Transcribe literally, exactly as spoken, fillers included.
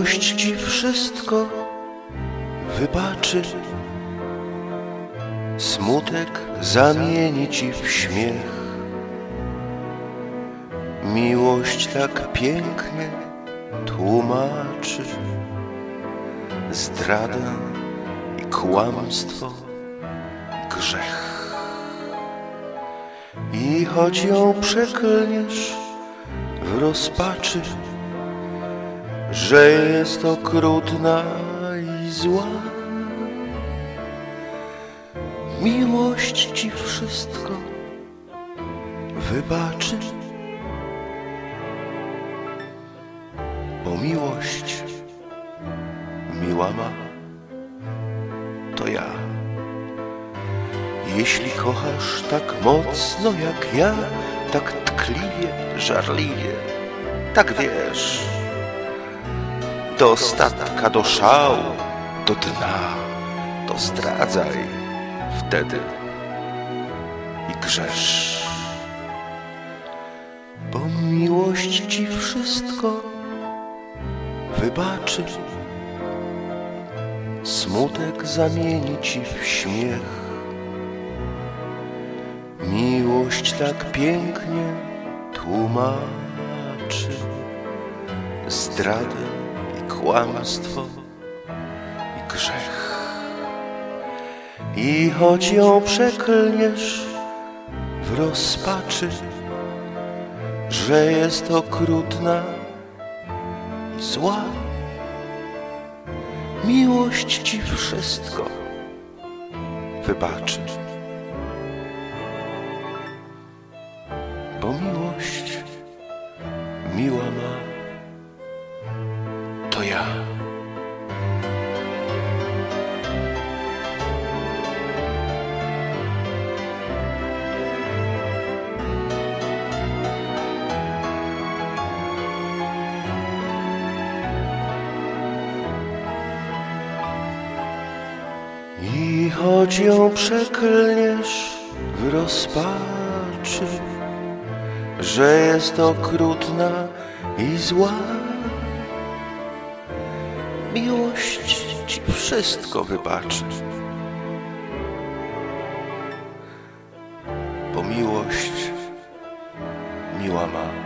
Miłość ci wszystko wybaczy, smutek zamieni ci w śmiech. Miłość tak pięknie tłumaczy zdradę i kłamstwo, grzech. I choć ją przeklniesz w rozpaczy, że jest okrutna i zła, miłość ci wszystko wybaczy, bo miłość miła ma, to ja. Jeśli kochasz tak mocno jak ja, tak tkliwie, żarliwie, tak wiesz, do ostatka, do szału, do dna, to zdradzaj wtedy i grzesz, bo miłość ci wszystko wybaczy, smutek zamieni ci w śmiech. Miłość tak pięknie tłumaczy zdradę i kłamstwo i grzech. I choć ją przeklniesz w rozpaczy, że jest okrutna i zła, miłość ci wszystko wybaczy, bo miłość miła ma, to ja. I choć ją przeklniesz w rozpaczy, że jest okrutna i zła, miłość ci wszystko wybaczy, bo miłość miła ma.